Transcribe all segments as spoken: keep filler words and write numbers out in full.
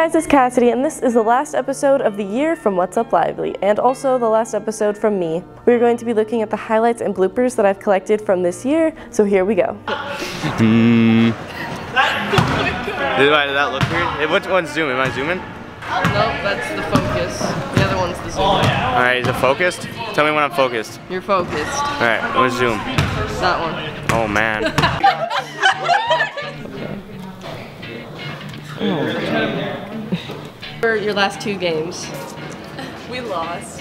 guys, it's Cassidy, and this is the last episode of the year from What's Up Lively, and also the last episode from me. We're going to be looking at the highlights and bloopers that I've collected from this year, so here we go. Mm. Did, I, did that look weird? Hey, which one's zoom? Am I zooming? Nope, that's the focus. The other one's the zoom. Oh, yeah. Alright, is it focused? Tell me when I'm focused. You're focused. Alright, where's zoom? That one. Oh, man. For your last two games. We lost.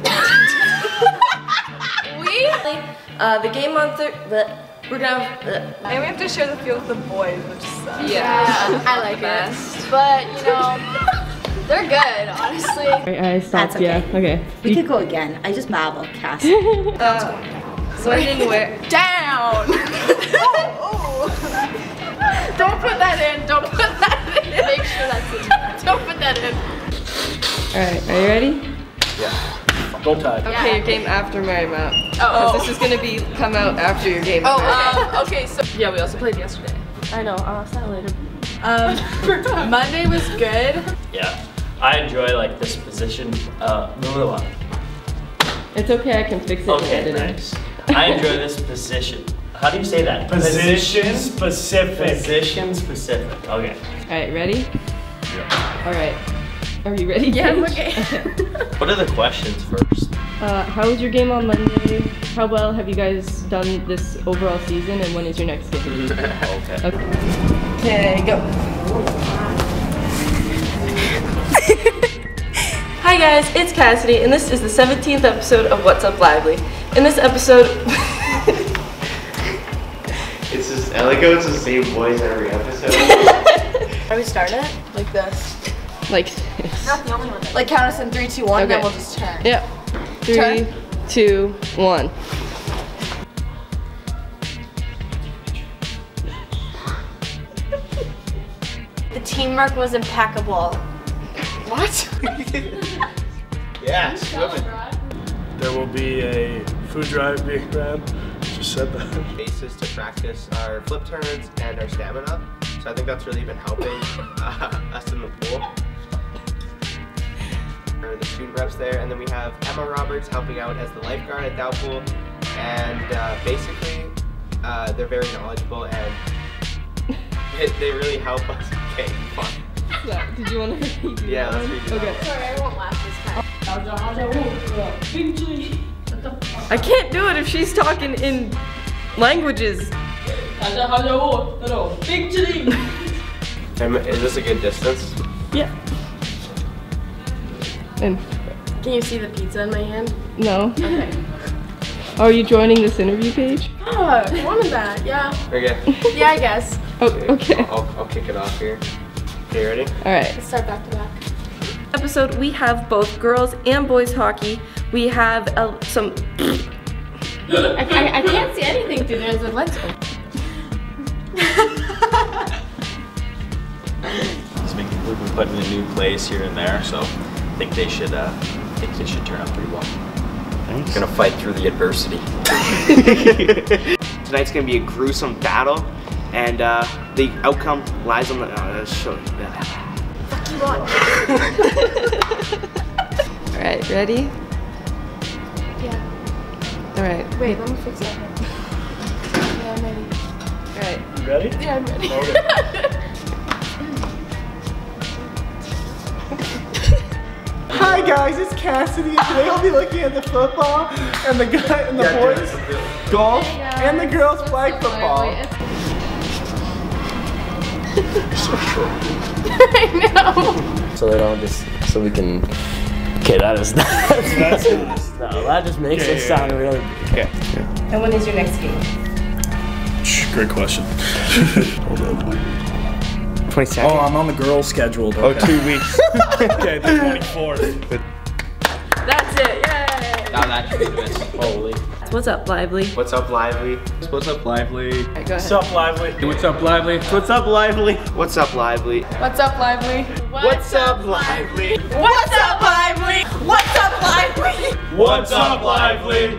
we? Uh, the game on thir- we're gonna have, uh, and we have to share the field with the boys, which sucks. Yeah, yeah, I like it. But, you know, they're good, honestly. I, I stopped, okay. Yeah, okay. We could go again. I just babbled, Cass. uh, when and where? Down! oh, oh. Don't put that in, don't put that in. Make sure that's in. Don't put that in. Alright, are you ready? Yeah. Goal tide. Okay, yeah. your game after Marymount. Oh, oh. This is gonna be come out after your game. Oh, um, okay, so yeah, we also played yesterday. I know, I'll ask that later. Um, Monday was good. Yeah, I enjoy like this position. Uh, move it along. It's okay, I can fix it. Okay, nice. I enjoy this position. How do you say that? Position specific. Position specific. Okay. Alright, ready? Yeah. Alright. Are you ready? Yeah, I'm okay. What are the questions first? Uh, how was your game on Monday? How well have you guys done this overall season, and when is your next game? Okay. Okay. Okay, go. Hi guys, it's Cassidy, and this is the seventeenth episode of What's Up Lively. In this episode... It's just, I like how it's the same voice every episode. Are we starting it? Like this? Like It's not the only one. Like count us in three, two, one, Okay. then we'll just turn. Yep. Three, Turn. two, one. The teamwork was impeccable. What? Yeah, swimming. There will be a food drive being ran. Just said that. Bases to practice our flip turns and our stamina. So I think that's really been helping uh, us in the pool. For the student reps there, and then we have Emma Roberts helping out as the lifeguard at Dow Pool. And uh, basically, uh, they're very knowledgeable and it, they really help us. Okay, fun. Yeah, did you want to repeat? Yeah, let's redo Okay. that. Sorry, I won't laugh this time. I can't do it if she's talking in languages. Um, is this a good distance? Yeah. And Can you see the pizza in my hand? no. Okay. Are you joining this interview page? Oh, I wanted that, yeah. Okay. Yeah, I guess. Oh, okay. I'll, I'll kick it off here. Okay, ready? All right. Let's start back to back. Episode, we have both girls and boys hockey. We have uh, some. I, I, I can't see anything through there. The lens open. Just making we've been put in a new place here and there, so I think they should. Uh, I think they should turn out pretty well. Thanks. Gonna fight through the adversity. Tonight's gonna be a gruesome battle, and uh, the outcome lies on the. Oh, let's show you that. All right, ready? Yeah. All right. Wait, let me fix that. Yeah, I'm ready. All right. You ready? Yeah, I'm ready. Okay. Hi guys, it's Cassidy. Today I'll be looking at the football and the guy and the boys golf and the girls flag football. So short. I know. So they don't just, so we can, okay, that is, that's, That's nice. no, that just makes Okay, it yeah, sound yeah. really, Okay. And when is your next game? Great question. Hold on. twenty-second. Oh, I'm on the girls' schedule. Oh, Okay. two weeks. Okay, the twenty-fourth. That's it. Yay! Now that should be this. Holy. What's up, Lively? What's up, Lively? What's up, Lively? All right, go ahead. What's up, Lively? What's up, Lively? What's up, Lively? What's up, Lively? What's up, Lively? What's up, Lively? What's up, Lively? What's up, Lively? What's up, Lively?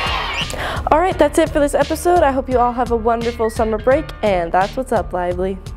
All right, that's it for this episode. I hope you all have a wonderful summer break, and that's What's Up, Lively.